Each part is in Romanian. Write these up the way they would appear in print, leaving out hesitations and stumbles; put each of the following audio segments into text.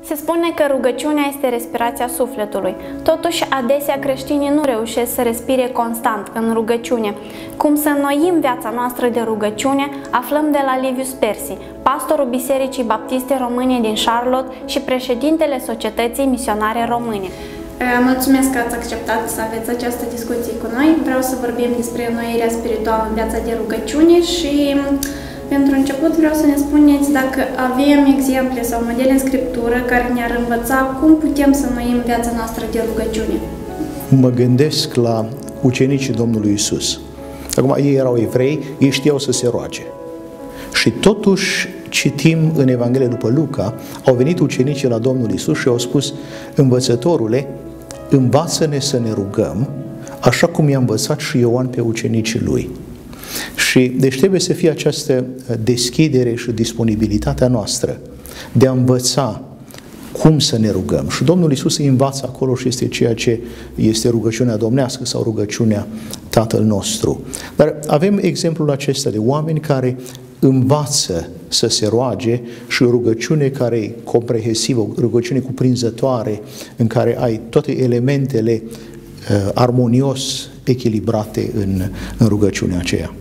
Se spune că rugăciunea este respirația sufletului. Totuși, adesea creștinii nu reușesc să respire constant în rugăciune. Cum să înnoim viața noastră de rugăciune, aflăm de la Livius Persi, pastorul Bisericii Baptiste Române din Charlotte și președintele Societății Misionare Române. Mulțumesc că ați acceptat să aveți această discuție cu noi. Vreau să vorbim despre înnoirea spirituală în viața de rugăciune și pentru început vreau să ne spuneți dacă avem exemple sau modele în Scriptură care ne-ar învăța cum putem să înnoim viața noastră de rugăciune. Mă gândesc la ucenicii Domnului Iisus. Acum, ei erau evrei, ei știau să se roage. Și totuși citim în Evanghelia după Luca, au venit ucenicii la Domnul Iisus și au spus: învățătorule, învață-ne să ne rugăm, așa cum i-a învățat și Ioan pe ucenicii lui. Și deci trebuie să fie această deschidere și disponibilitatea noastră de a învăța cum să ne rugăm. Și Domnul Iisus îi învață acolo și este ceea ce este rugăciunea domnească sau rugăciunea Tatăl nostru. Dar avem exemplul acesta de oameni care învață să se roage și o rugăciune care e comprehensivă, o rugăciune cuprinzătoare, în care ai toate elementele armonios echilibrate în rugăciunea aceea.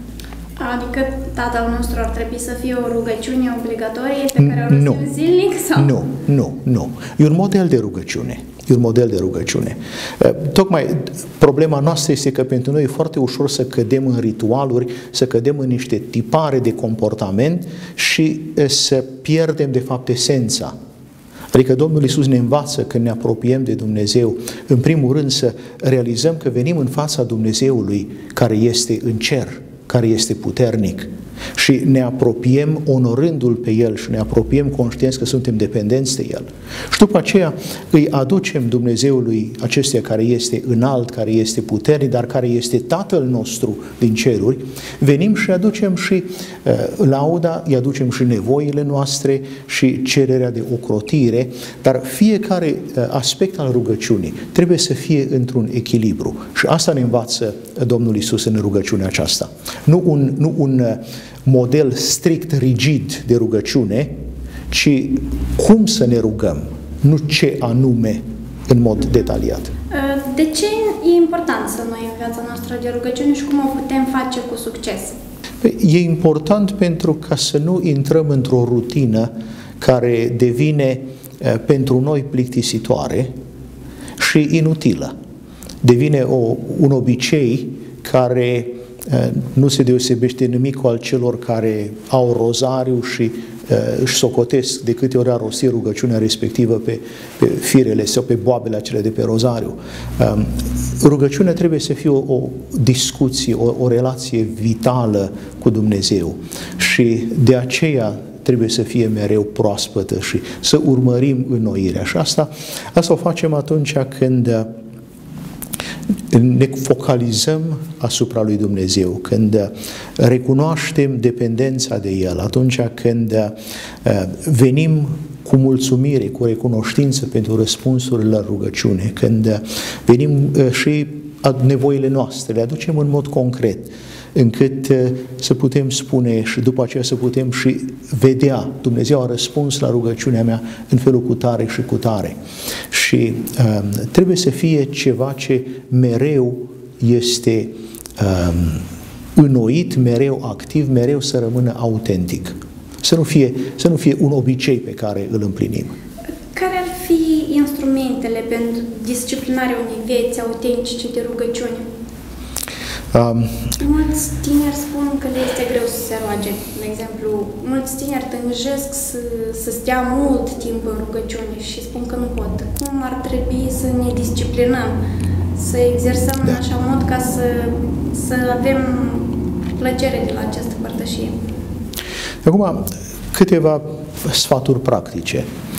Adică Tatăl nostru ar trebui să fie o rugăciune obligatorie pe care o rostim zilnic? Sau? Nu. E un model de rugăciune. E un model de rugăciune. Tocmai problema noastră este că pentru noi e foarte ușor să cădem în ritualuri, să cădem în niște tipare de comportament și să pierdem de fapt esența. Adică Domnul Iisus ne învață când ne apropiem de Dumnezeu, în primul rând să realizăm că venim în fața Dumnezeului care este în cer, care este puternic, și ne apropiem onorându-L pe El și ne apropiem conștienți că suntem dependenți de El. Și după aceea îi aducem Dumnezeului acestuia care este înalt, care este puternic, dar care este Tatăl nostru din ceruri, venim și aducem și lauda, îi aducem și nevoile noastre și cererea de ocrotire, dar fiecare aspect al rugăciunii trebuie să fie într-un echilibru. Și asta ne învață Domnul Iisus în rugăciunea aceasta. Nu un model strict, rigid de rugăciune, ci cum să ne rugăm, nu ce anume în mod detaliat. De ce e important să noi în viața noastră de rugăciune și cum o putem face cu succes? E important pentru ca să nu intrăm într-o rutină care devine pentru noi plictisitoare și inutilă. Devine un obicei care nu se deosebește nimic cu al celor care au rozariu și își socotesc de câte ori a rostit rugăciunea respectivă pe firele sau pe boabele acelea de pe rozariu. Rugăciunea trebuie să fie o discuție, o relație vitală cu Dumnezeu și de aceea trebuie să fie mereu proaspătă și să urmărim înnoirea. Și asta o facem atunci când ne focalizăm asupra lui Dumnezeu, când recunoaștem dependența de El, atunci când venim cu mulțumire, cu recunoștință pentru răspunsurile la rugăciune, când venim și nevoile noastre, le aducem în mod concret, încât să putem spune și după aceea să putem și vedea: Dumnezeu a răspuns la rugăciunea mea în felul cu tare și cu tare. Și trebuie să fie ceva ce mereu este înnoit, mereu activ, mereu să rămână autentic. Să nu fie un obicei pe care îl împlinim. Care ar fi instrumentele pentru disciplinarea unei vieți autentice de rugăciune? Mulți tineri spun că le este greu să se roage. De exemplu, mulți tineri tânjesc să stea mult timp în rugăciune și spun că nu pot. Cum ar trebui să ne disciplinăm, să exersăm în așa mod ca să avem plăcere de la această părtășie? Acum, câteva sfaturi practice.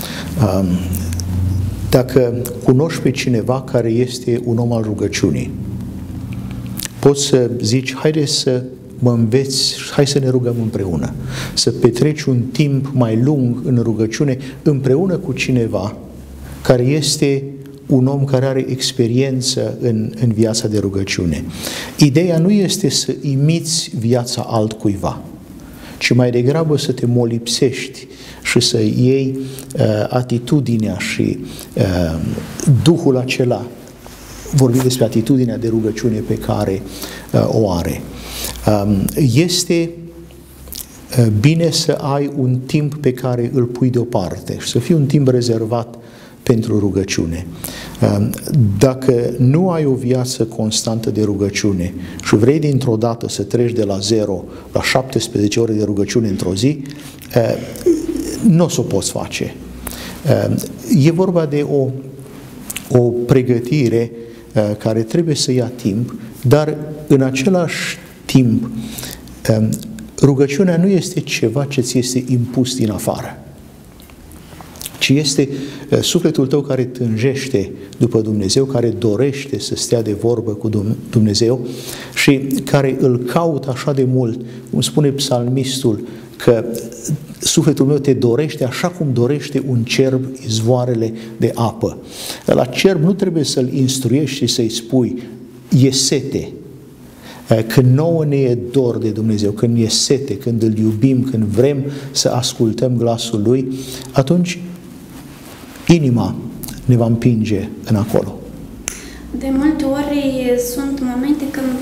Dacă cunoști pe cineva care este un om al rugăciunii, poți să zici: haide să mă înveți, hai să ne rugăm împreună, să petreci un timp mai lung în rugăciune împreună cu cineva care este un om care are experiență în viața de rugăciune. Ideea nu este să imiți viața altcuiva, ci mai degrabă să te molipsești și să iei atitudinea și duhul acela. Vorbim despre atitudinea de rugăciune pe care o are. Este bine să ai un timp pe care îl pui deoparte și să fie un timp rezervat pentru rugăciune. Dacă nu ai o viață constantă de rugăciune și vrei dintr-o dată să treci de la 0 la 17 ore de rugăciune într-o zi, nu o să o poți face. E vorba de o pregătire care trebuie să ia timp, dar în același timp rugăciunea nu este ceva ce ți este impus din afară, ci este sufletul tău care tânjește după Dumnezeu, care dorește să stea de vorbă cu Dumnezeu și care îl caută așa de mult, cum spune psalmistul, că sufletul meu te dorește așa cum dorește un cerb izvoarele de apă. La cerb nu trebuie să-l instruiești și să-i spui, e sete. Când nouă ne e dor de Dumnezeu, când e sete, când îl iubim, când vrem să ascultăm glasul Lui, atunci inima ne va împinge în acolo. De multe ori sunt momente când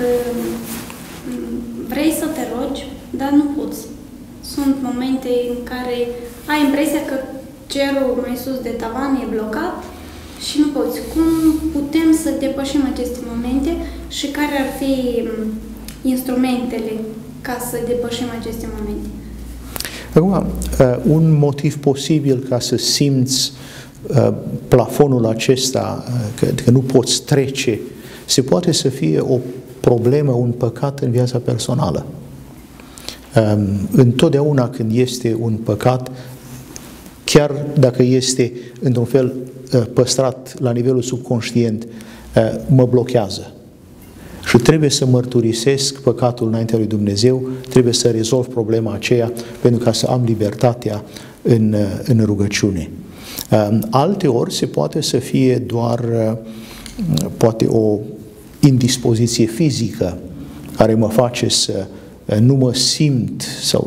vrei să te rogi, dar nu poți. Sunt momente în care ai impresia că cerul mai sus de tavan e blocat și nu poți. Cum putem să depășim aceste momente și care ar fi instrumentele ca să depășim aceste momente? Acum, un motiv posibil ca să simți plafonul acesta, că nu poți trece, se poate să fie o problemă, un păcat în viața personală. Întotdeauna când este un păcat, chiar dacă este într-un fel păstrat la nivelul subconștient, mă blochează. Și trebuie să mărturisesc păcatul înaintea lui Dumnezeu, trebuie să rezolv problema aceea pentru ca să am libertatea în rugăciune. Alteori se poate să fie doar poate o indispoziție fizică care mă face să nu mă simt sau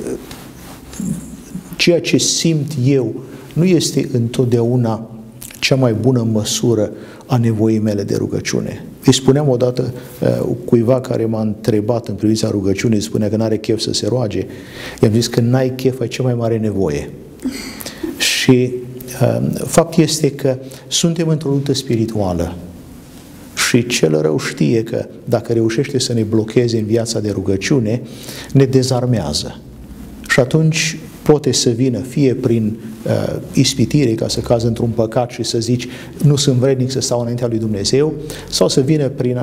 ceea ce simt eu nu este întotdeauna cea mai bună măsură a nevoii mele de rugăciune. Îi spuneam odată cuiva care m-a întrebat în privința rugăciunii, spunea că n-are chef să se roage. I-am zis că n-ai chef, ai cea mai mare nevoie. Și fapt este că suntem într-o luptă spirituală și cel rău știe că dacă reușește să ne blocheze în viața de rugăciune, ne dezarmează. Și atunci poate să vină fie prin ispitire, ca să cazi într-un păcat și să zici nu sunt vrednic să stau înaintea lui Dumnezeu, sau să vină prin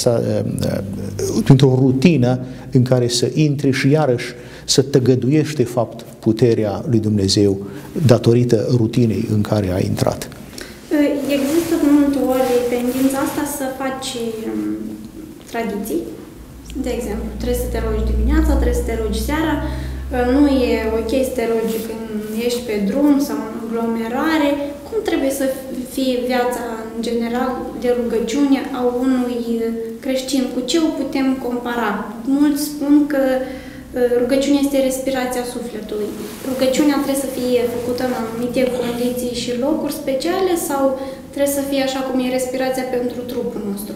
printr-o rutină în care să intri și iarăși să tăgăduiești de fapt puterea lui Dumnezeu datorită rutinei în care ai intrat. Există de multe ori tendința asta să faci tradiții. De exemplu, trebuie să te rogi dimineața, trebuie să te rogi seara. Nu e ok să te rogi când ești pe drum sau în aglomerare. Cum trebuie să fie viața în general de rugăciune a unui creștin? Cu ce o putem compara? Mulți spun că rugăciunea este respirația sufletului. Rugăciunea trebuie să fie făcută în anumite condiții și locuri speciale sau trebuie să fie așa cum e respirația pentru trupul nostru?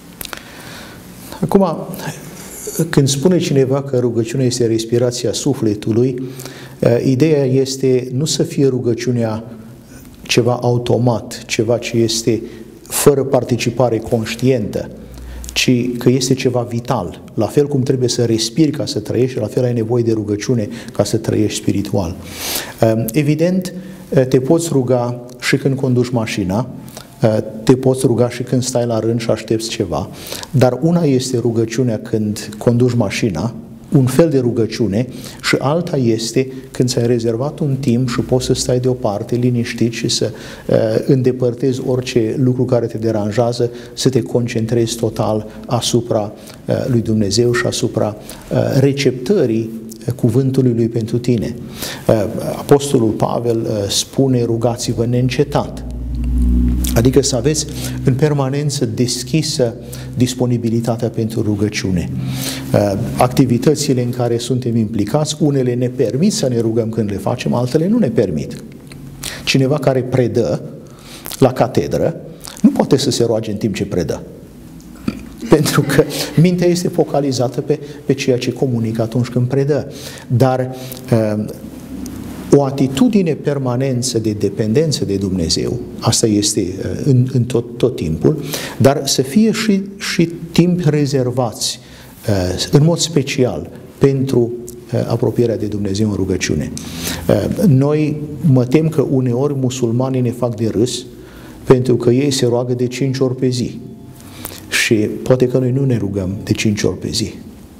Acum, când spune cineva că rugăciunea este respirația sufletului, ideea este nu să fie rugăciunea ceva automat, ceva ce este fără participare conștientă, ci că este ceva vital. La fel cum trebuie să respiri ca să trăiești, la fel ai nevoie de rugăciune ca să trăiești spiritual. Evident, te poți ruga și când conduci mașina, te poți ruga și când stai la rând și aștepți ceva, dar una este rugăciunea când conduci mașina, un fel de rugăciune, și alta este când ți-ai rezervat un timp și poți să stai deoparte, liniștit și să îndepărtezi orice lucru care te deranjează, să te concentrezi total asupra lui Dumnezeu și asupra receptării cuvântului Lui pentru tine. Apostolul Pavel spune, rugați-vă neîncetat. Adică să aveți în permanență deschisă disponibilitatea pentru rugăciune. Activitățile în care suntem implicați, unele ne permit să ne rugăm când le facem, altele nu ne permit. Cineva care predă la catedră nu poate să se roage în timp ce predă. Pentru că mintea este focalizată pe ceea ce comunică atunci când predă. Dar o atitudine permanență de dependență de Dumnezeu, asta este în tot timpul, dar să fie și timp rezervați în mod special pentru apropierea de Dumnezeu în rugăciune. Noi mă tem că uneori musulmanii ne fac de râs pentru că ei se roagă de 5 ori pe zi. Și poate că noi nu ne rugăm de 5 ori pe zi.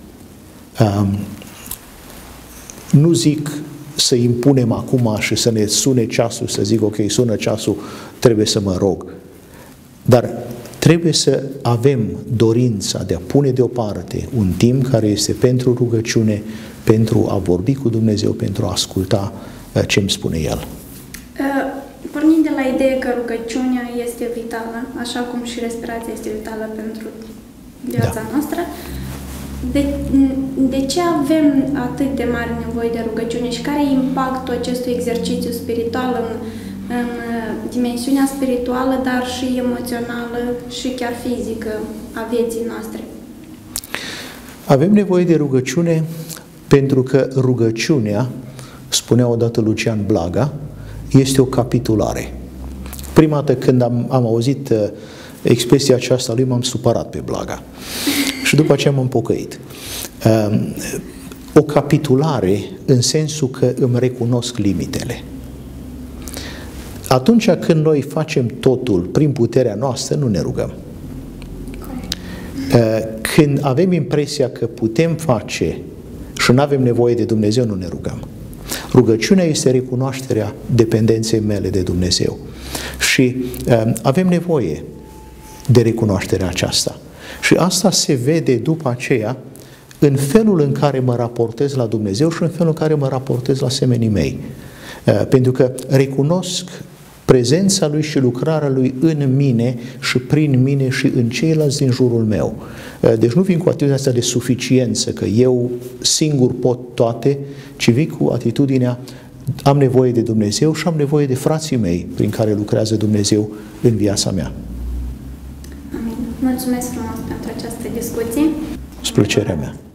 Nu zic să impunem acum și să ne sune ceasul, să zic, ok, sună ceasul, trebuie să mă rog. Dar trebuie să avem dorința de a pune deoparte un timp care este pentru rugăciune, pentru a vorbi cu Dumnezeu, pentru a asculta ce îmi spune El. Pornind de la ideea că rugăciunea este vitală, așa cum și respirația este vitală pentru viața noastră, de ce avem atât de mare nevoie de rugăciune și care e impactul acestui exercițiu spiritual în dimensiunea spirituală, dar și emoțională și chiar fizică a vieții noastre? Avem nevoie de rugăciune pentru că rugăciunea, spunea odată Lucian Blaga, este o capitulare. Prima dată când am auzit expresia aceasta lui, m-am supărat pe Blaga. Și după aceea m-am pocăit. O capitulare în sensul că îmi recunosc limitele. Atunci când noi facem totul prin puterea noastră, nu ne rugăm. Când avem impresia că putem face și nu avem nevoie de Dumnezeu, nu ne rugăm. Rugăciunea este recunoașterea dependenței mele de Dumnezeu. Și avem nevoie de recunoașterea aceasta. Și asta se vede după aceea în felul în care mă raportez la Dumnezeu și în felul în care mă raportez la semenii mei. Pentru că recunosc prezența Lui și lucrarea Lui în mine și prin mine și în ceilalți din jurul meu. Deci nu vin cu atitudinea asta de suficiență, că eu singur pot toate, ci vin cu atitudinea am nevoie de Dumnezeu și am nevoie de frații mei prin care lucrează Dumnezeu în viața mea. Amin. Mulțumesc frumos pentru această discuție. Cu plăcerea mea.